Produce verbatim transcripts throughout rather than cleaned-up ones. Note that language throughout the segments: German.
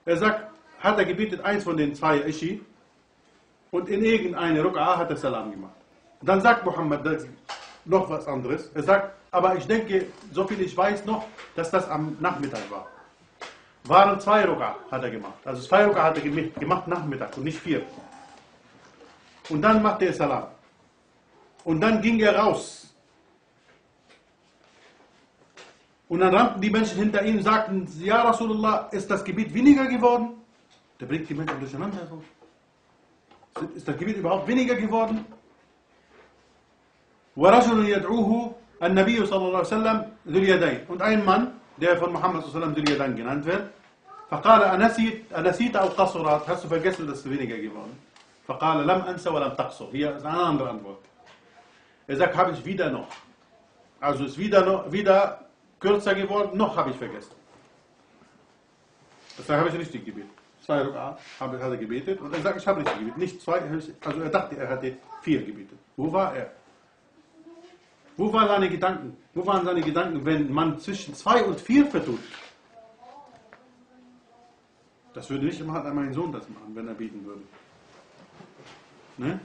Er sagt, hat er gebetet, eins von den zwei Ishi, und in irgendeine Ruk'a hat er Salam gemacht. Dann sagt Muhammad das noch was anderes. Er sagt, aber ich denke, so viel ich weiß noch, dass das am Nachmittag war. Waren zwei Ruk'a hat er gemacht. Also zwei Ruk'a hat er gemacht Nachmittag und nicht vier. Und dann machte er Salam. Und dann ging er raus. Und dann rannten die Menschen hinter ihm und sagten, ja Rasulullah, ist das Gebet weniger geworden? Der bringt die Menschen durcheinander. Ist das Gebet überhaupt weniger geworden? وَرَجُلٌ يَدْعُوهُ النَّبِيُّ صلى الله عليه وسلم ذُو الْيَدَيْنِ. Und ein Mann, der von Muhammad sallallahu alaihi wasallam ذُو الْيَدَيْنِ genannt wird, فقال أنسيت أنسيت أو قصرت, hast du vergessen, dass es weniger geworden? فقال لم أنسى ولم تقصر. Hier ist eine andere Antwort. Er sagt, habe ich wieder noch. Also ist wieder noch, wieder kürzer geworden, noch habe ich vergessen. Das habe ich richtig gebetet. Zwei Ruk'a hat er gebetet und er sagt, ich habe richtig gebetet. Nicht zwei, also er dachte, er hatte vier gebetet. Wo war er? Wo waren seine Gedanken? Wo waren seine Gedanken, wenn man zwischen zwei und vier vertut? Das würde nicht immer mein Sohn das machen, wenn er beten würde. Ne?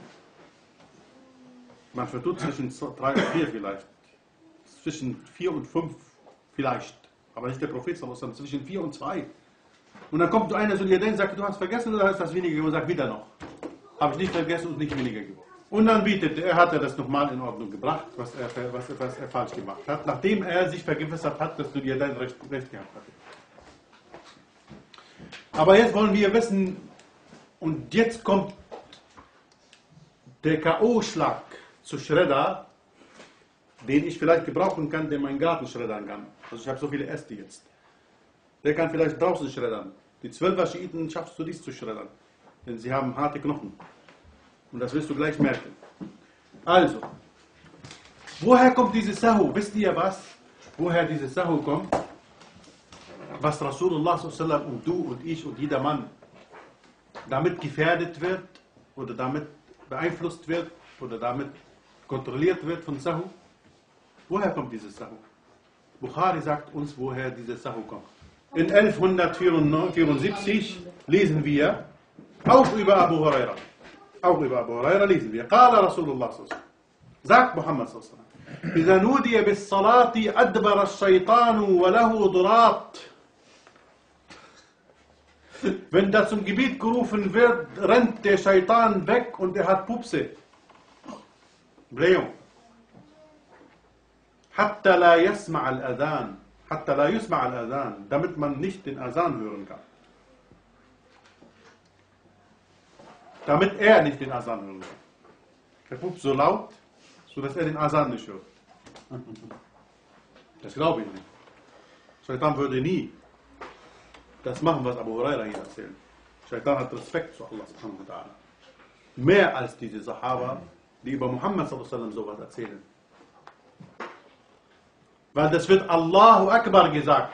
Man vertut zwischen drei und vier vielleicht. Zwischen vier und fünf vielleicht. Aber nicht der Prophet, sondern zwischen vier und zwei. Und dann kommt so einer so dir und sagt, du hast vergessen oder ist das weniger geworden? Sagt wieder noch. Habe ich nicht vergessen und nicht weniger geworden. Und dann bietet er, hat er das nochmal in Ordnung gebracht, was er, was, was er falsch gemacht hat, nachdem er sich vergewissert hat, dass du dir dein Recht, Recht gehabt hast. Aber jetzt wollen wir wissen, und jetzt kommt der K O-Schlag zu Schredder, den ich vielleicht gebrauchen kann, der meinen Garten schreddern kann. Also ich habe so viele Äste jetzt. Der kann vielleicht draußen schreddern. Die zwölfer Schiiten schaffst du dies zu schreddern, denn sie haben harte Knochen. Und das wirst du gleich merken. Also, woher kommt dieses Sahu? Wisst ihr was? Woher dieses Sahu kommt? Was Rasulullah sallallahu alaihi wasallam und du und ich und jeder Mann damit gefährdet wird oder damit beeinflusst wird oder damit kontrolliert wird von Sahu? Woher kommt dieses Sahu? Bukhari sagt uns, woher dieses Sahu kommt. In elfhundertvierundsiebzig lesen wir auch über Abu Huraira. Auch über Abu Huraira lesen wir. قال Rasulullah sallallahu alaihi wasallam. Sagt Muhammad sallallahu alaihi wasallam. إذا نودي بالصلاة أدبر الشيطان وله ضراط. Wenn da zum Gebet gerufen wird, rennt der Shaitan weg und er hat Pupse. Blähung. حتى لا يسمع الأذان. حتى لا يسمع الأذان. Damit man nicht den Azan hören kann. Damit er nicht den Azan hören kann. Der Pups so laut, sodass er den Azan nicht hört. Das glaube ich nicht. Shaitan würde nie das machen, was Abu Huraira hier erzählt. Shaitan hat Respekt zu Allah subhanahu wa ta'ala. Mehr als diese Sahaba, die über Muhammad sallallahu alaihi wasallam sowas erzählen. Weil das wird Allahu Akbar gesagt.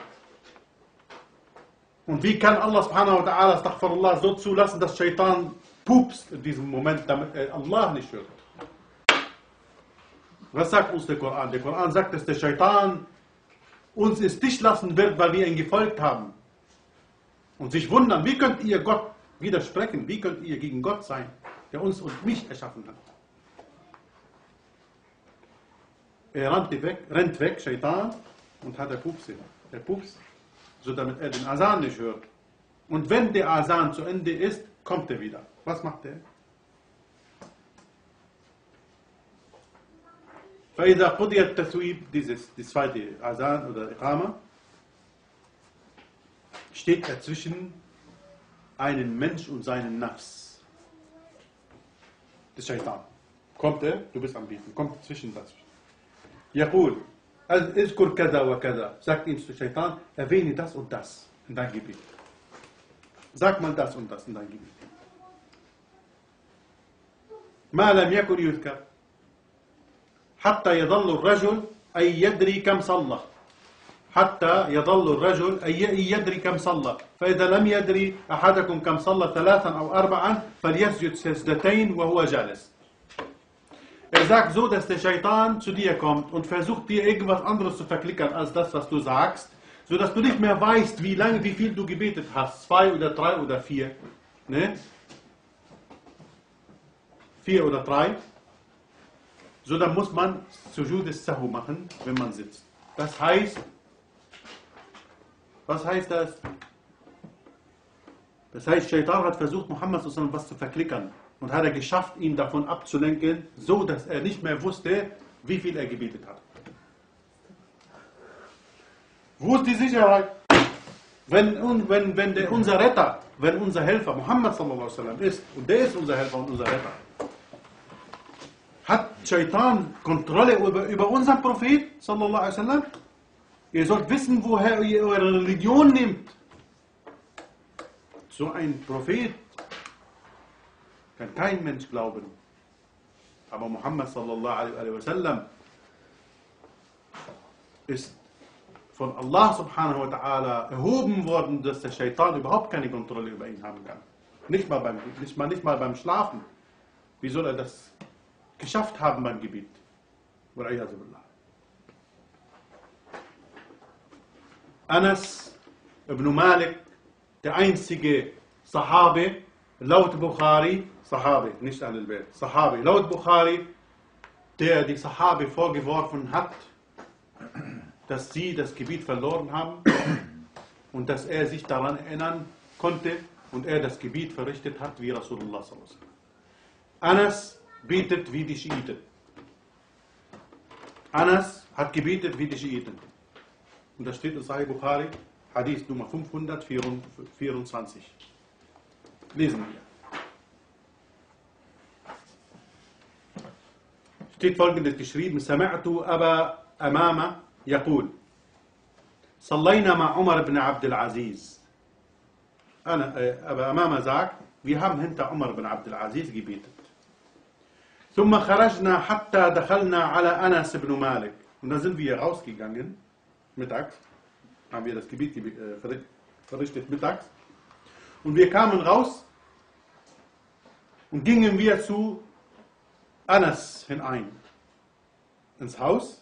Und wie kann Allah subhanahu wa ta'ala astaghfirullah so zulassen, dass Shaitan pupst in diesem Moment, damit er Allah nicht hört? Was sagt uns der Koran? Der Koran sagt, dass der Shaitan uns im Stich lassen wird, weil wir ihn gefolgt haben. Und sich wundern, wie könnt ihr Gott widersprechen? Wie könnt ihr gegen Gott sein, der uns und mich erschaffen hat? Er rennt weg, rennt weg, Shaitan, und hat der Pups. Der Pups, so damit er den Azan nicht hört. Und wenn der Azan zu Ende ist, kommt er wieder. Was macht er? فإذا قضي التثويب, dieses, die zweite Azan oder Iqama, steht er zwischen einem Mensch und seinem Nafs. Das Shaitan. Kommt er, du bist am Beten, kommt zwischen das. Yaqul, izkur kada wa kada, sagt ihm zu Shaitan, erwähne das und das in dein Gebet. Sag mal das und das in dein Gebet. ما لم يكن يذكر حتى يظل الرجل أي يدري كم صلى حتى يظل الرجل أي يدري كم صلى فإذا لم يدري أحدكم كم صلى ثلاثا أو أربعا فليسجد سجدتين وهو جالس. Er sagt so, dass der Shaitan zu dir kommt und versucht dir irgendwas anderes zu verklickern als das, was du sagst, sodass du nicht mehr weißt, wie lange, wie viel du gebetet hast, zwei oder drei oder vier, ne? Vier oder drei, so dann muss man Sujud al-Sahu machen, wenn man sitzt. Das heißt, was heißt das? Das heißt, Shaitan hat versucht, Muhammad was zu verklickern und hat er geschafft, ihn davon abzulenken, so dass er nicht mehr wusste, wie viel er gebetet hat. Wo ist die Sicherheit? Wenn, wenn, wenn der, unser Retter, wenn unser Helfer Muhammad sallallahu alaihi wasallam ist, und der ist unser Helfer und unser Retter, hat Shaitan Kontrolle über, über unseren Prophet sallallahu alaihi wasallam? Ihr sollt wissen, woher ihr eure Religion nehmt. So ein Prophet kann kein Mensch glauben. Aber Muhammad sallallahu alaihi wasallam ist von Allah subhanahu wa ta'ala erhoben worden, dass der Shaitan überhaupt keine Kontrolle über ihn haben kann. Nicht mal beim, nicht mal, nicht mal beim Schlafen. Wie soll er das geschafft haben beim Gebet? Anas ibn Malik, der einzige Sahabi, laut Bukhari, Sahabi, nicht Ahlul-Bayt, Sahabi, laut Bukhari, der die Sahabi vorgeworfen hat, dass sie das Gebiet verloren haben und dass er sich daran erinnern konnte und er das Gebiet verrichtet hat wie Rasulullah sallallahu alaihi wasallam. Anas betet wie die Schiiten. Anas hat gebetet wie die Schiiten. Und das steht in Sahih Bukhari, Hadith Nummer fünfhundertvierundzwanzig. Lesen wir. Steht folgendes geschrieben: Sami'tu Aba Amama يقول صلينا مع عمر بن عبد العزيز. أبا أمامة sagt, wir haben hinter Umar bin Abd al-Aziz gebetet. ثم خرجنا حتى دخلنا على أنس بن مالك. Und dann sind wir rausgegangen, mittags, haben wir das Gebet verrichtet mittags. Und wir kamen raus und gingen wir zu Anas hinein, ins Haus.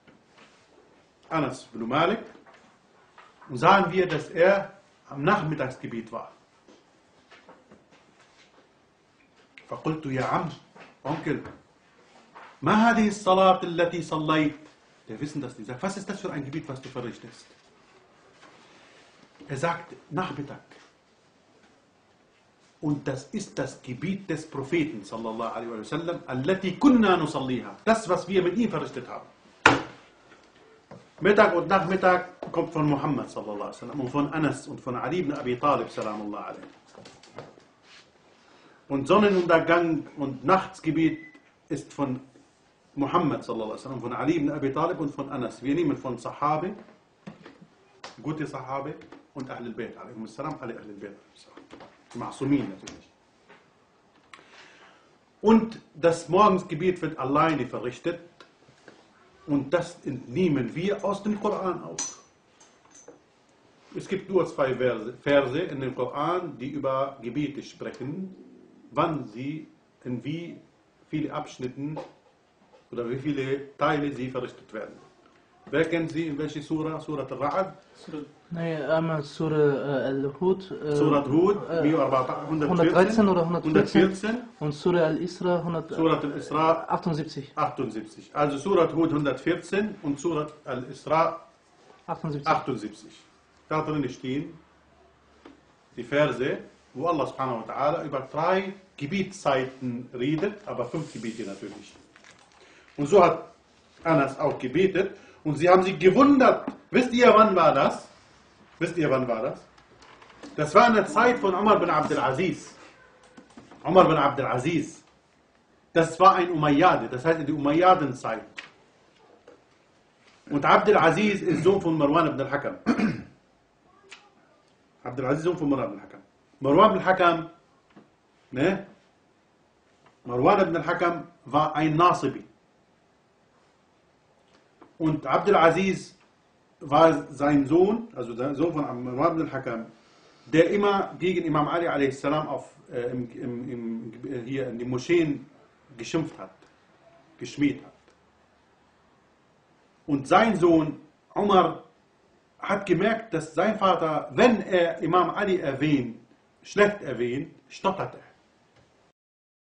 Anas ibn Malik, und sahen wir, dass er am Nachmittagsgebet war. فقلت يا عم, Onkel, ما هذه الصلاة التي صليت? Der wissen das nicht. Sagt, was ist das für ein Gebet, was du verrichtest? Er sagt, Nachmittag. Und das ist das Gebet des Propheten sallallahu alaihi wasallam, التي كنا نصليها. Das, was wir mit ihm verrichtet haben. Mittag und Nachmittag kommt von Muhammad sallallahu alaihi wasallam und von Anas und von Ali ibn Abi Talib salamullah alaihi. Und Sonnenuntergang und Nachtsgebet ist von Muhammad sallallahu alaihi wasallam, von Ali ibn Abi Talib und von Anas. Wir nehmen von Sahabe, gute Sahabe und Ahlul Bayt alaihim assalam, alle Ahlul Bayt. Ma'sumin natürlich. Und das Morgensgebet wird alleine verrichtet. Und das entnehmen wir aus dem Koran auch. Es gibt nur zwei Verse, Verse in dem Koran, die über Gebete sprechen, wann sie, in wie viele Abschnitten oder wie viele Teile sie verrichtet werden. Wer kennt sie in welche Surah? Surah Al-Ra'ad? Nein, einmal Surah Al-Hud. Surah Hud, hundertdreizehn oder hundertvierzehn. hundertvierzehn. Und Surah Al-Isra, Surah Al-Isra achtundsiebzig. achtundsiebzig. Also Surah Hud hundertvierzehn und Surah Al-Isra achtundsiebzig. achtundsiebzig. Da drin stehen die Verse, wo Allah subhanahu wa ta'ala über drei Gebietszeiten redet, aber fünf Gebiete natürlich. Und so hat Anas auch gebetet und sie haben sich gewundert. Wisst ihr, wann war das? Wisst ihr, wann war das? Das war in der Zeit von Umar bin Abd al-Aziz. Umar bin Abd al-Aziz. Das war ein Umayyade, das heißt in der Umayyadenzeit. Und Abd al-Aziz ist Sohn von Marwan ibn al-Hakam. Abd al-Aziz Sohn von Marwan ibn al-Hakam. Marwan ibn al-Hakam, ne? Marwan ibn al-Hakam war ein Nasibi. Und Abd al-Aziz war sein Sohn, also der Sohn von Marwan ibn al-Hakam, der immer gegen Imam Ali a s. Auf, äh, im, im, im, hier in die Moscheen geschimpft hat, geschmäht hat. Und sein Sohn Umar hat gemerkt, dass sein Vater, wenn er Imam Ali erwähnt, schlecht erwähnt, stottert er.